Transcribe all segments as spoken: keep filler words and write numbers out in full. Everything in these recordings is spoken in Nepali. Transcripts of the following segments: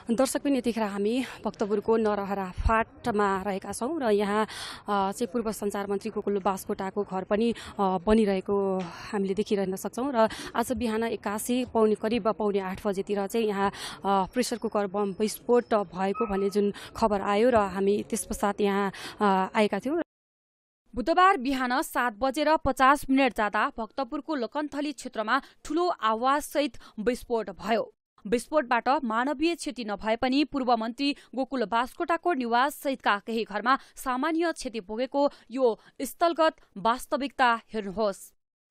दर्शकबिन यतिखेर हामी भक्तपुरको नरहरा फाटमा रहेका छौँ र यहाँ चाहिँ पूर्व सञ्चार मन्त्री गोकुल बास्कोटाको घर पनि बनिरहेको हामीले देखिरहन सक्छौँ र आज बिहान एक्कासी पाउने करिब पाउने आठ बजेतिर चाहिँ यहाँ प्रेसर कुकर बम विस्फोट भएको भन्ने जुन खबर आयो र हामी त्यस पश्चात यहाँ आएका थियौँ। बुधबार बिहान सात बजेर पचास मिनट जाँदा भक्तपुरको लोकन्थली क्षेत्रमा ठूलो आवाजसहित विस्फोट भयो। विस्फोटबाट मानवीय क्षति नभए पनि पूर्व मन्त्री गोकुल बास्कोटाको निवास सहितका केही घरमा सामान्य क्षति पुगेको यो स्थलगत वास्तविकता हेर्नुहोस्।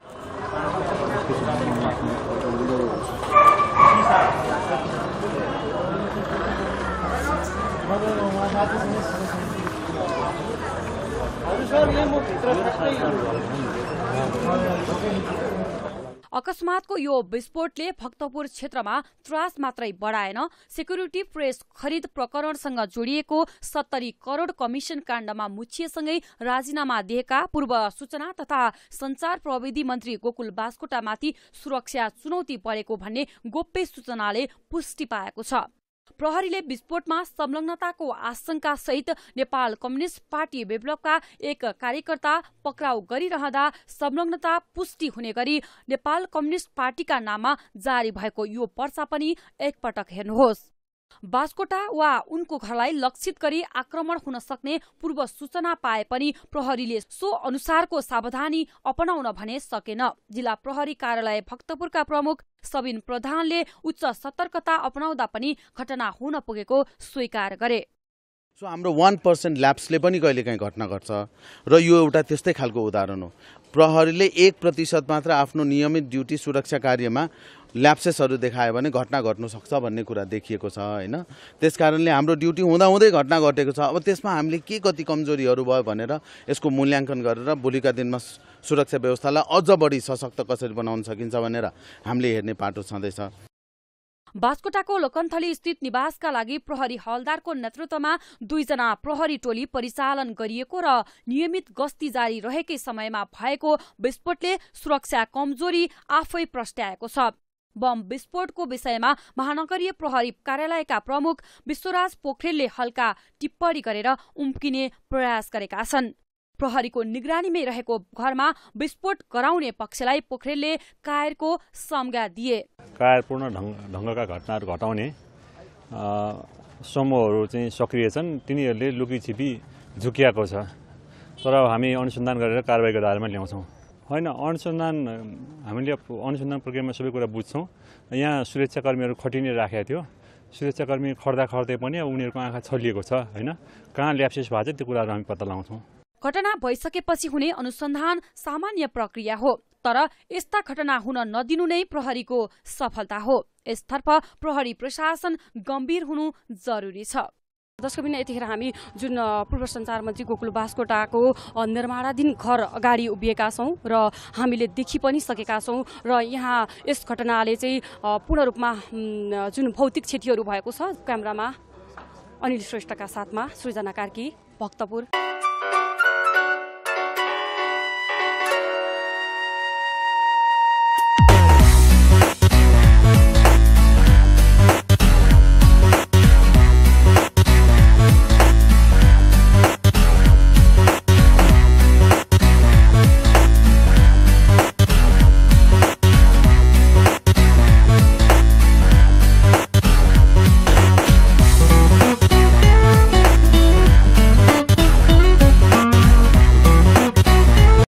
अकस्मातको यो विस्फोटले भक्तपुर क्षेत्रमा त्रास मात्रै बढाएन, सेक्युरिटी प्रेस खरिद प्रकरणसँग जोडिएको सत्तरी करोड़ कमिशन काण्डमा मुछिएसँगै राजीनामा दिएका पूर्व सूचना तथा संचार प्रविधि मन्त्री गोकुल बास्कोटामाथि सुरक्षा चुनौती परेको भन्ने गोप्य सूचनाले पुष्टि पाएको छ। प्रहरीले विस्फोटमा संलग्नताको आशंका सहित नेपाल कम्युनिस्ट पार्टी विप्लवका एक कार्यकर्ता पक्राउ गरिरहँदा संलग्नता पुष्टि हुने गरी नेपाल कम्युनिस्ट पार्टीका नाममा जारी भएको यो पर्चा पनि एकपटक हेर्नुहोस्। बास्कोटा वा उनको घरलाई लक्षित गरी आक्रमण हुन सक्ने पूर्व सूचना पाए पनि प्रहरीले सो अनुसारको सावधानी अपनाउन भने सकेन। जिल्ला प्रहरी कार्यालय भक्तपुरका प्रमुख सबिन प्रधानले उच्च सतर्कता अपनाउँदा पनि घटना हुन पुगेको स्वीकार गरे। सो हाम्रो वान पर्सेन्ट ल्याप्सले पनि कहिलेकाहीँ घटना घट्छ र यो एउटा त्यस्तै खालको उदाहरण हो। प्रहरीले एक प्रतिशत मात्र आफ्नो नियमित ड्युटी सुरक्षा कार्यमा ल्याप्सेसहरू देखायो भने घटना घट्न सक्छ भन्ने कुरा देखिएको छ हैन। त्यसकारणले हाम्रो ड्युटी हुँदा हुँदै घटना घटेको छ। अब त्यसमा हामीले के कति कमजोरीहरू भयो भनेर यसको मूल्याङ्कन गरेर भोलिका दिनमा सुरक्षा व्यवस्थालाई अझ बढी सशक्त कसरी बनाउन सकिन्छ भनेर हामीले हेर्ने पाटो छँदैछ। बास्कोटाको लोकन्थली स्थित निवासका लागि प्रहरी हवलदारको नेतृत्वमा दुईजना प्रहरी टोली परिचालन गरिएको र नियमित गस्ती जारी रहेकै समयमा भएको विस्फोटले सुरक्षा कमजोरी आफै प्रस्ट्याएको छ। बम विस्फोटको विषयमा महानगरीय प्रहरी कार्यालयका प्रमुख विश्वराज पोखरेलले हल्का टिप्पणी गरेर उम्किने प्रयास गरेका छन्। प्रहरीको निगरानीमै रहेको घरमा विस्फोट गराउने पक्षलाई पोखरेलले कायरको संज्ञा दिए। कायरपूर्ण ढङ्गका घटनाहरू घटाउने समूहहरू चाहिँ सक्रिय छन्, तिनीहरूले लुकीछिपी झुकिएको छ। तर हामी अनुसन्धान गरेर कारबाहीको दायरामा ल्याउँछौँ। होइन, अनुसन्धान हामीले अनुसन्धान प्रक्रियामा सबै कुरा बुझ्छौँ। यहाँ सुरक्षाकर्मीहरू खटिने राखेको थियो, सुरक्षाकर्मी खट्दा खट्दै पनि उनीहरूको आँखा छलिएको छ होइन। कहाँ ल्याप्सेस भएको छ त्यो कुराहरू हामी पत्ता लगाउँछौँ। घटना भइसकेपछि हुने अनुसन्धान सामान्य प्रक्रिया हो, तर यस्ता घटना हुन नदिनु नै प्रहरीको सफलता हो। यसतर्फ प्रहरी प्रशासन गम्भीर हुनु जरुरी छ। दर्शकबिन यतिखेर हामी जुन पूर्व सञ्चार मन्त्री गोकुल बास्कोटाको निर्माणाधीन घर अगाडि उभिएका छौँ र हामीले देखि पनि सकेका छौँ र यहाँ यस घटनाले चाहिँ पूर्ण रूपमा जुन भौतिक क्षतिहरू भएको छ। क्यामेरामा अनिल श्रेष्ठका साथमा सृजना कार्की, भक्तपुर।